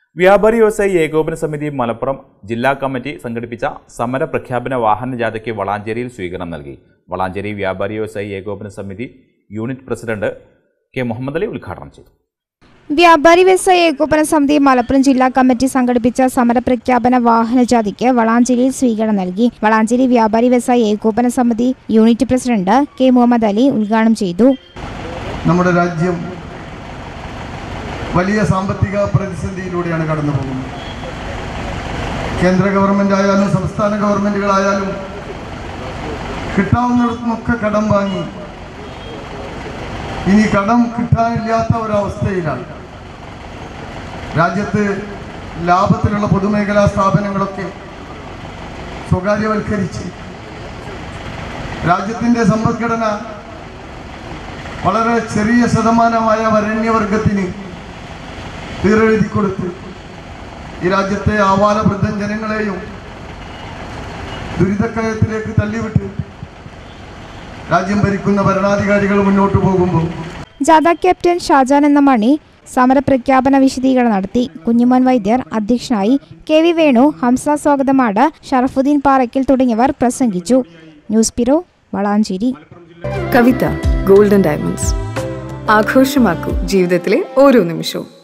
വ്യാപാരി വ്യവസായി ഏകോപന സമിതി മലപ്പുറം ജില്ലാ കമ്മിറ്റി സംഘടിപ്പിച്ച സമര പ്രഖ്യാപന വാഹന ജാഥയ്ക്ക് വളാഞ്ചേരിയിൽ സ്വീകരണം നൽകി. വളാഞ്ചേരി വ്യാപാരി വ്യവസായി ഏകോപന സമിതി unit president K Muhammad Ali ഉദ്ഘാടനം ചെയ്തു. വ്യാപാരി വ്യവസായി ഏകോപന സമിതി മലപ്പുറം ജില്ലാ കമ്മിറ്റി സംഘടിപ്പിച്ച സമരപ്രഖ്യാപന വാഹന ജാഥയ്ക്ക് വളാഞ്ചേരിയിൽ സ്വീകരണം നൽകി. വളാഞ്ചേരി വ്യാപാരി വ്യവസായി ഏകോപന സമിതി unit president K Muhammad Ali ഉദ്ഘാടനം ചെയ്തു. നമ്മുടെ രാജ്യം വലിയ സാമ്പത്തിക പ്രതിസന്ധിയിലൂടെയാണ് കടന്നു പോകുന്നത്. കേന്ദ്ര ഗവൺമെന്റ് ആയാലും സംസ്ഥാന ഗവൺമെന്റുകളായാലും കിട്ടാവുന്നിടത്തുമൊക്കെ കടം വാങ്ങി ഇനി കടം കിട്ടാനില്ലാത്ത ഒരവസ്ഥയിലാണ്. രാജ്യത്ത് ലാഭത്തിലുള്ള പൊതുമേഖലാ സ്ഥാപനങ്ങളൊക്കെ സ്വകാര്യവൽക്കരിച്ച് രാജ്യത്തിൻ്റെ സമ്പദ്ഘടന വളരെ ചെറിയ ശതമാനമായ വരേണ്യവർഗത്തിന് തീരെഴുതി കൊടുത്ത് ഈ രാജ്യത്തെ ആവാലവൃദ്ധ ജനങ്ങളെയും ദുരിതക്കയത്തിലേക്ക് തള്ളിവിട്ട് രാജ്യം ഭരിക്കുന്ന ഭരണാധികാരികൾ മുന്നോട്ട് പോകുമ്പോൾ ജാഥ ക്യാപ്റ്റൻ ഷാജാൻ എന്ന മണി സമരപ്രഖ്യാപന വിശദീകരണം നടത്തി. കുഞ്ഞുമോൻ വൈദ്യർ അധ്യക്ഷനായി. കെ വി വേണു, ഹംസ സ്വാഗതമാട്, ഷറഫുദ്ദീൻ പാറയ്ക്കൽ തുടങ്ങിയവർ പ്രസംഗിച്ചു. News bureau, Valanchery. Kavitha golden diamonds. ആഘോഷമാക്കൂ ജീവിതത്തിലെ ഓരോ നിമിഷവും.